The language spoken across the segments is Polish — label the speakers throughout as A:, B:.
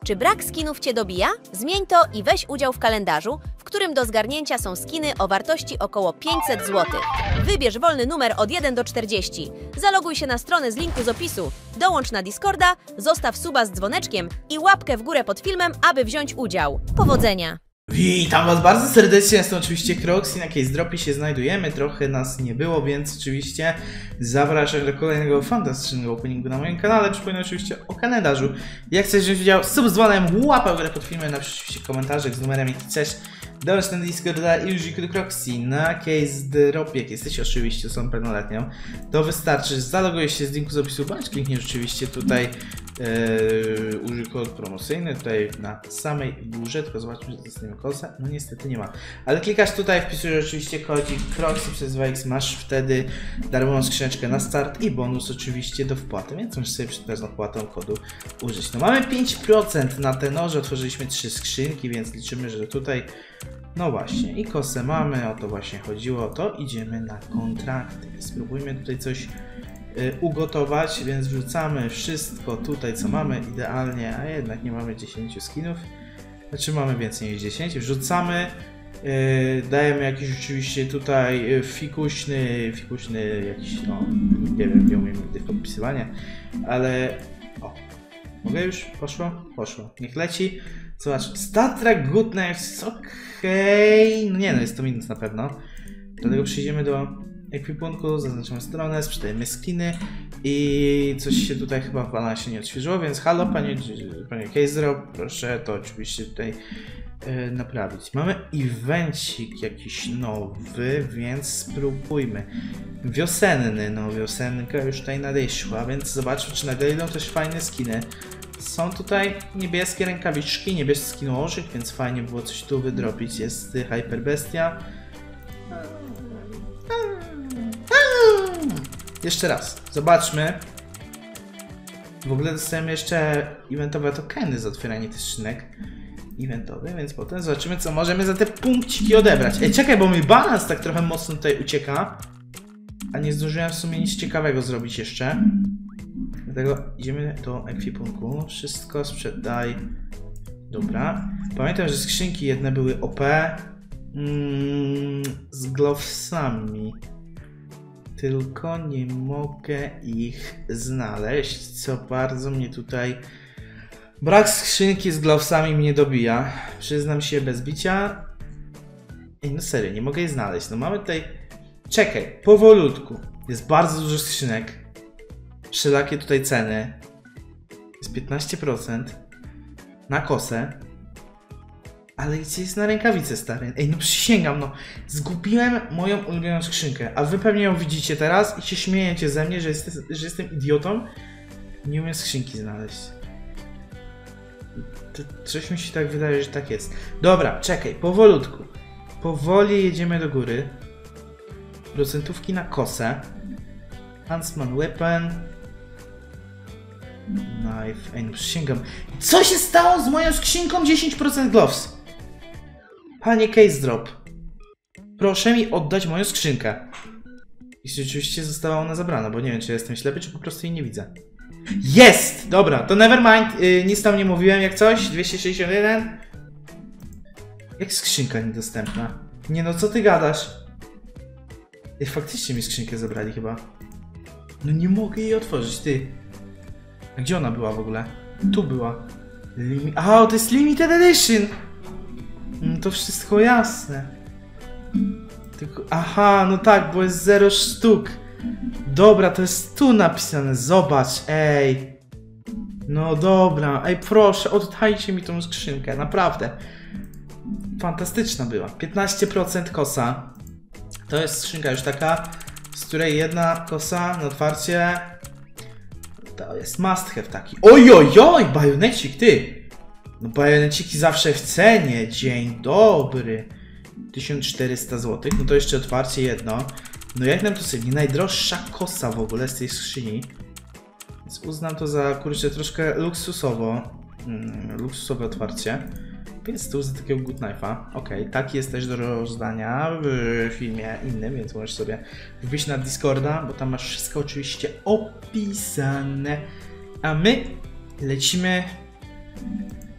A: Czy brak skinów Cię dobija? Zmień to i weź udział w kalendarzu, w którym do zgarnięcia są skiny o wartości około 500 zł. Wybierz wolny numer od 1 do 40. Zaloguj się na stronę z linku z opisu, dołącz na Discorda, zostaw suba z dzwoneczkiem i łapkę w górę pod filmem, aby wziąć udział. Powodzenia!
B: Witam was bardzo serdecznie, jestem oczywiście Kroxy, na Case Dropie się znajdujemy, trochę nas nie było, więc oczywiście zapraszam do kolejnego fantastycznego openingu na moim kanale. Przypominam oczywiście o kalendarzu. Jak chcesz wziąć udział, sub z dzwonem, łapę w górę pod filmem, napisz oczywiście komentarze z numerem jaki chcesz. Dołącz na Discorda i użyj kodu Kroxy na Case Dropie. Jak jesteś oczywiście osobą pełnoletnią, to wystarczy, że zalogujesz się z linku z opisu, bądź klikniesz oczywiście tutaj użyj kod promocyjny, tutaj na samej górze, tylko zobaczmy, że dostaniemy kosę. No niestety nie ma. Ale klikasz tutaj, wpisujesz oczywiście kodzik Kroxy przez 2x, masz wtedy darmową skrzyneczkę na start i bonus oczywiście do wpłaty, więc możesz sobie przed każdą wpłatą kodu użyć. No mamy 5% na tenorze, otworzyliśmy 3 skrzynki, więc liczymy, że tutaj no właśnie, i kosę mamy, o to właśnie chodziło, to idziemy na kontrakty. Spróbujmy tutaj coś ugotować, więc wrzucamy wszystko tutaj, co mamy idealnie, a jednak nie mamy 10 skinów. Znaczy mamy więcej niż 10, wrzucamy, dajemy jakiś oczywiście tutaj fikuśny jakiś, no nie wiem, nie umiem nigdy w podpisywanie, ale o, mogę już? Poszło? Poszło, niech leci. Zobacz, Star Trek Good Knives, okej, no nie no, jest to minus na pewno. Dlatego przejdziemy do ekwipunku, zaznaczamy stronę, sprzedajemy skiny i coś się tutaj chyba w balansie nie odświeżyło, więc halo panie Case Drop, proszę to oczywiście tutaj naprawić. Mamy evencik jakiś nowy, więc spróbujmy. Wiosenny, no wiosenka już tutaj nadeszła, więc zobaczmy, czy nadejdą też fajne skiny. Są tutaj niebieskie rękawiczki, niebieski nożyk, więc fajnie było coś tu wydrobić. Jest Hyper Bestia. Jeszcze raz, zobaczmy. W ogóle dostajemy jeszcze eventowe tokeny za otwieranie tych skrzynek eventowych, więc potem zobaczymy, co możemy za te punkciki odebrać. Ej, czekaj, bo mój balans tak trochę mocno tutaj ucieka, a nie zdążyłem w sumie nic ciekawego zrobić jeszcze. Dlatego idziemy do ekwipunku. Wszystko sprzedaj. Dobra. Pamiętam, że skrzynki jedne były OP z glovesami. Tylko nie mogę ich znaleźć, co bardzo mnie tutaj... Brak skrzynki z glovesami mnie dobija. Przyznam się bez bicia. Ej, no serio, nie mogę jej znaleźć. No mamy tutaj... Czekaj, powolutku. Jest bardzo dużo skrzynek. Wszelakie tutaj ceny. Jest 15% na kosę. Ale gdzie jest na rękawice, stary? Ej, no przysięgam, no. Zgubiłem moją ulubioną skrzynkę. A wy pewnie ją widzicie teraz i się śmiejecie ze mnie, że jestem idiotą. Nie umiem skrzynki znaleźć. Coś mi się tak wydaje, że tak jest. Dobra, czekaj, powolutku. Powoli jedziemy do góry. Procentówki na kosę. Huntsman Weapon. Knife. Ej, no przysięgam. Co się stało z moją skrzynką 10% gloves? Panie Case Drop, proszę mi oddać moją skrzynkę. Jeśli oczywiście została ona zabrana, bo nie wiem, czy jestem ślepy, czy po prostu jej nie widzę. Jest! Dobra, to nevermind. Nic tam nie mówiłem, jak coś. 261. Jak skrzynka niedostępna? Nie no, co ty gadasz? Ej, faktycznie mi skrzynkę zabrali chyba. No nie mogę jej otworzyć, ty. A gdzie ona była w ogóle? Tu była. A, to jest Limited Edition! To wszystko jasne. Tylko... Aha, no tak, bo jest 0 sztuk. Dobra, to jest tu napisane, zobacz, ej. No dobra, ej proszę, oddajcie mi tą skrzynkę, naprawdę. Fantastyczna była. 15% kosa. To jest skrzynka już taka, z której jedna kosa na otwarcie... To jest must have taki. Ojojoj, bajonecik, ty! No bajoneciki zawsze w cenie. Dzień dobry. 1400 zł. No to jeszcze otwarcie jedno. No jak nam to sobie nie najdroższa kosa w ogóle z tej skrzyni. Więc uznam to za, kurczę, troszkę luksusowo. Luksusowe otwarcie. 500 za takiego Good Knife'a. Okej, taki jest też do rozdania w filmie innym, więc możesz sobie wbić na Discorda, bo tam masz wszystko oczywiście opisane. A my lecimy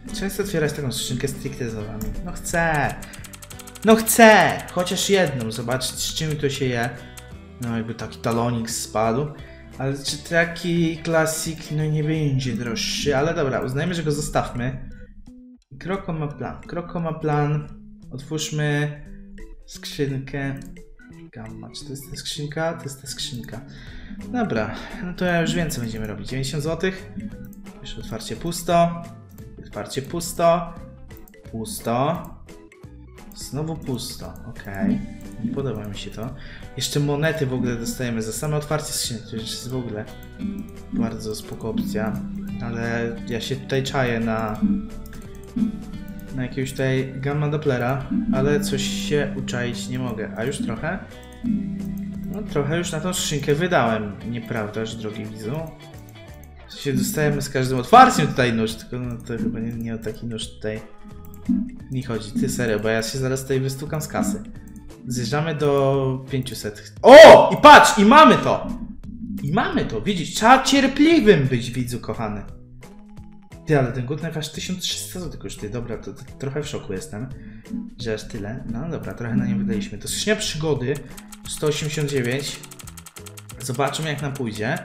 B: Często otwierać taką skrzynkę stricte z lolami. No chcę! No chcę! Chociaż jedną, zobaczyć z czym to się je. No jakby taki talonik spadł. Ale czy taki klasik, no nie będzie droższy, ale dobra, uznajmy, że go zostawmy. Kroko ma plan, Kroko ma plan. Otwórzmy skrzynkę. Gamma, czy to jest ta skrzynka? To jest ta skrzynka. Dobra, no to ja już więcej będziemy robić. 90 zł. Już otwarcie pusto. Otwarcie pusto. Pusto. Znowu pusto, okej. Nie podoba mi się to. Jeszcze monety w ogóle dostajemy za same otwarcie skrzynki, to już jest w ogóle bardzo spoko opcja. Ale ja się tutaj czaję na jakiegoś tutaj Gamma Dopplera, ale coś się uczaić nie mogę. A już trochę? No trochę już na tą skrzynkę wydałem, nieprawdaż, drogi widzu? W sensie dostajemy z każdym otwarciem tutaj nóż, tylko no to chyba nie o taki nóż tutaj mi chodzi. Ty serio, bo ja się zaraz tutaj wystukam z kasy. Zjeżdżamy do 500. O! I patrz! I mamy to! I mamy to! Widzisz, trzeba cierpliwym być, widzu kochany. Ty, ale ten good knife aż 1300 zł kosztuje. Dobra, to trochę w szoku jestem, że aż tyle. No dobra, trochę na nie wydaliśmy. To skrzynia przygody 189. Zobaczymy, jak nam pójdzie.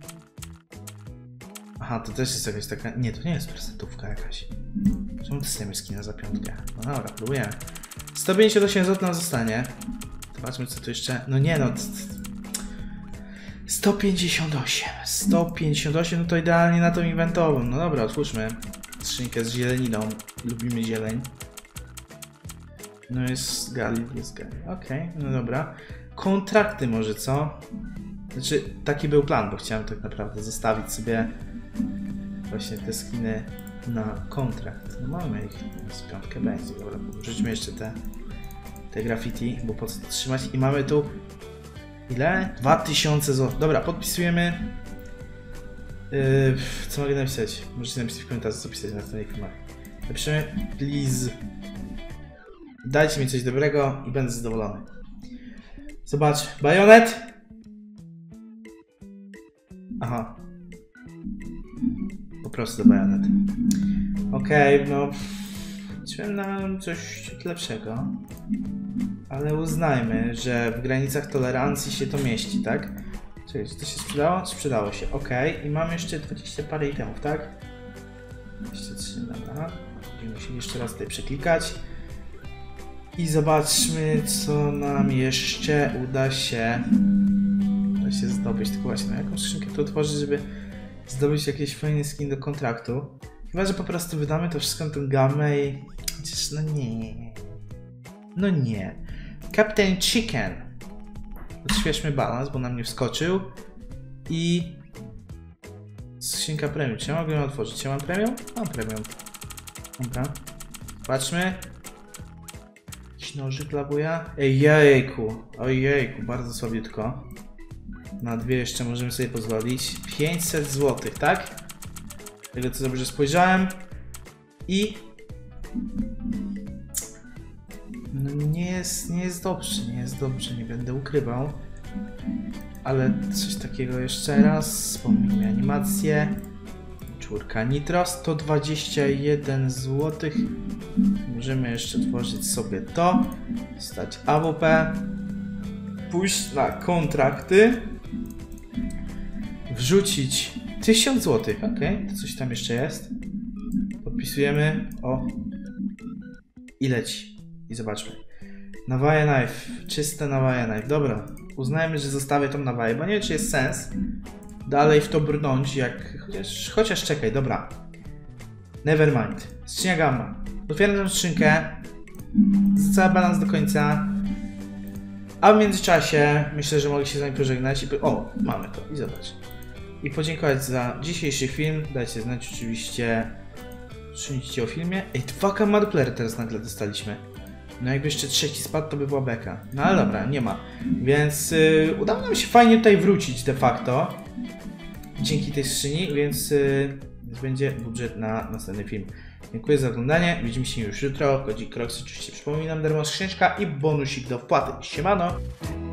B: Aha, to też jest jakaś taka... Nie, to nie jest prezentówka jakaś. Czemu dostajemy skina za 5? No dobra, próbujemy. 158 zł nam zostanie. Zobaczmy, co tu jeszcze... No nie no... 158. 158, no to idealnie na tą eventową. No dobra, otwórzmy skrzynkę z zieleniną. Lubimy zieleń. No jest gali, okej, no dobra. Kontrakty może, co? Znaczy, taki był plan, bo chciałem tak naprawdę zostawić sobie właśnie te skiny na kontrakt. No mamy ich, z 5 będzie. Dobra, wrzućmy jeszcze te graffiti, bo po co to trzymać. I mamy tu... Ile? 2000 zł. Dobra, podpisujemy. Co mogę napisać? Możecie napisać w komentarzu, co pisać na następnych filmach. Napiszemy, please. Dajcie mi coś dobrego i będę zadowolony. Zobacz, bajonet. Aha. Po prostu bajonet. Okej, no... Liczyłem na coś lepszego. Ale uznajmy, że w granicach tolerancji się to mieści, tak? Czekaj, czy to się sprzedało? Sprzedało się, okej. I mam jeszcze 20 parę itemów, tak? 23, dobra. Będziemy musieli jeszcze raz tutaj przeklikać. I zobaczmy, co nam jeszcze uda się zdobyć. Tylko właśnie, na jaką skrzynkę to otworzyć, żeby zdobyć jakiś fajny skin do kontraktu. Chyba, że po prostu wydamy to wszystko na tę gamę i... Chociaż no nie... No nie. Captain Chicken. Odświeżmy balans, bo nam nie wskoczył. I... Skrzynka premium. Czy ja mogę ją otworzyć? Ja mam premium? Mam premium. Dobra. Patrzmy. Jakiś nożyk dla buja. Ej, jejku. Ojejku, bardzo słabiutko. Na dwie jeszcze możemy sobie pozwolić. 500 zł, tak? Tego co dobrze spojrzałem. I... No nie jest dobrze, nie będę ukrywał. Ale coś takiego jeszcze raz. Wspomnijmy animację. Czwórka nitro, 121 zł. Możemy jeszcze tworzyć sobie to. Stać AWP. Pójść na kontrakty. Wrzucić 1000 zł. Ok, to coś tam jeszcze jest. Podpisujemy. O. I leci. I zobaczmy. Nawaja knife. Czyste nawaja knife. Dobra. Uznajmy, że zostawię tą nawaję, bo nie wiem, czy jest sens dalej w to brnąć, jak... Chociaż czekaj, dobra. Nevermind. Skrzynia gamma. Otwieram tę skrzynkę. Za cały balans do końca. A w międzyczasie myślę, że mogę się z nami pożegnać i... O, mamy to. I zobacz. I podziękować za dzisiejszy film. Dajcie znać oczywiście, co myślicie o filmie. Ej, 2 Gamma Dopplery teraz nagle dostaliśmy. No jakby jeszcze trzeci spadł, to by była beka. No ale dobra, nie ma. Więc udało nam się fajnie tutaj wrócić de facto. Dzięki tej skrzyni, więc będzie budżet na następny film. Dziękuję za oglądanie. Widzimy się już jutro. Kodzik Crocs oczywiście przypominam, darmowa skrzyneczka i bonusik do wpłaty. Siemano!